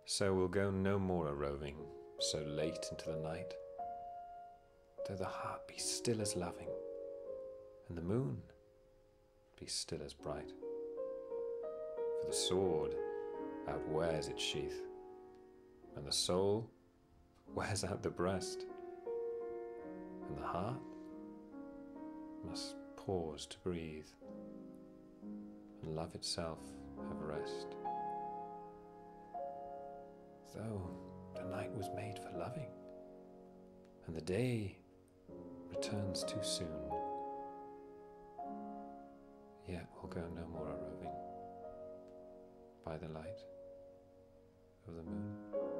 So we'll go no more a-roving so late into the night, though the heart be still as loving, and the moon be still as bright. For the sword outwears its sheath, and the soul wears out the breast, and the heart must pause to breathe, and love itself have rest. Though the night was made for loving, and the day returns too soon, yet we'll go no more a-roving by the light of the moon.